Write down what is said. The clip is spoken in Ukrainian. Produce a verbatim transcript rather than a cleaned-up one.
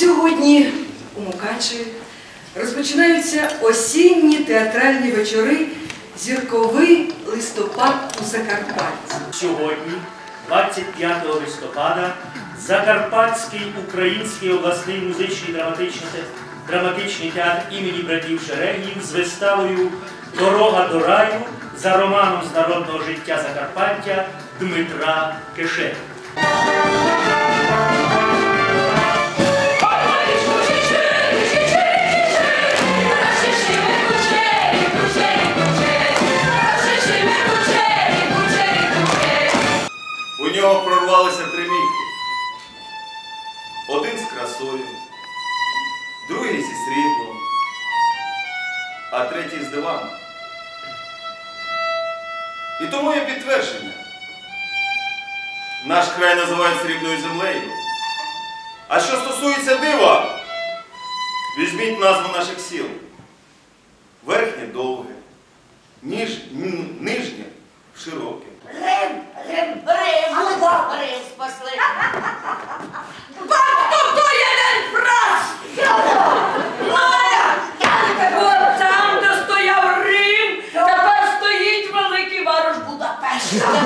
Сьогодні у Мукачеві розпочинаються осінні театральні вечори «Зірковий листопад у Закарпатті». Сьогодні, двадцять п'ятого листопада, Закарпатський Український обласний музичний драматичний, драматичний театр імені братів Шерегіїв з виставою «Дорога до раю» за романом з народного життя Закарпаття Дмитра Кишея. У нього прорвалися три міхи. Один з красою, другий зі сріблом, а третій з диваном. І тому є підтвердження. Наш край називають срібною землею. А що стосується дива, візьміть назву наших сіл. Верхнє довге, ніж, нижнє широке. Рим, Рим, Рим, Луга, Рим спасли. Тобто один фраз! От там, де стояв Рим, тепер стоїть великий варож Будапешт.